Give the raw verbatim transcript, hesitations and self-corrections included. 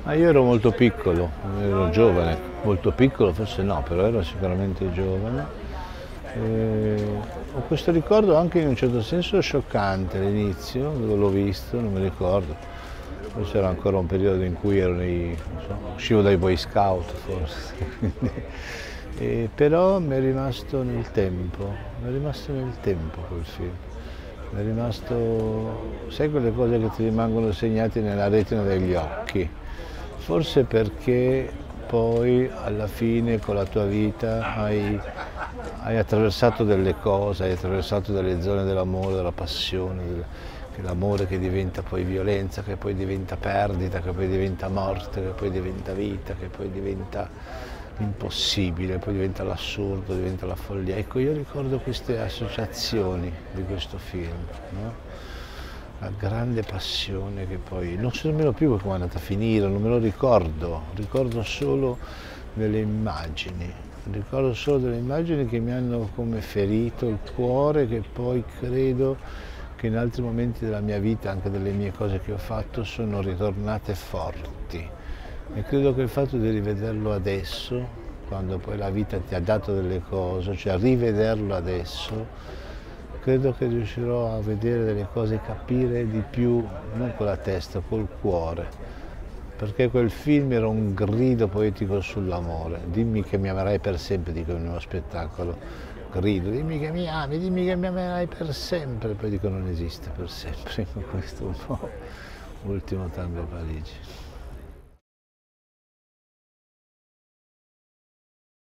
Ma io ero molto piccolo, ero giovane, molto piccolo forse no, però ero sicuramente giovane. E ho questo ricordo anche in un certo senso scioccante all'inizio, dove l'ho visto, non mi ricordo. Forse era ancora un periodo in cui ero nei, non so, uscivo dai Boy Scout forse. quindi- e però mi è rimasto nel tempo, mi è rimasto nel tempo quel film. Mi è rimasto, sai quelle cose che ti rimangono segnate nella retina degli occhi? Forse perché poi alla fine con la tua vita hai, hai attraversato delle cose, hai attraversato delle zone dell'amore, della passione, del- che l'amore che diventa poi violenza, che poi diventa perdita, che poi diventa morte, che poi diventa vita, che poi diventa l'impossibile, poi diventa l'assurdo, diventa la follia. Ecco, io ricordo queste associazioni di questo film, no? La grande passione che poi non so nemmeno più come è andata a finire, non me lo ricordo, ricordo solo delle immagini, ricordo solo delle immagini che mi hanno come ferito il cuore, che poi credo che in altri momenti della mia vita, anche delle mie cose che ho fatto, sono ritornate forti. E credo che il fatto di rivederlo adesso, quando poi la vita ti ha dato delle cose, cioè rivederlo adesso, credo che riuscirò a vedere delle cose, capire di più, non con la testa, col cuore. Perché quel film era un grido poetico sull'amore. Dimmi che mi amerai per sempre, dico in uno spettacolo. Grido, dimmi che mi ami, dimmi che mi amerai per sempre. Poi dico non esiste per sempre. Questo è un po' ultimo tango a Parigi.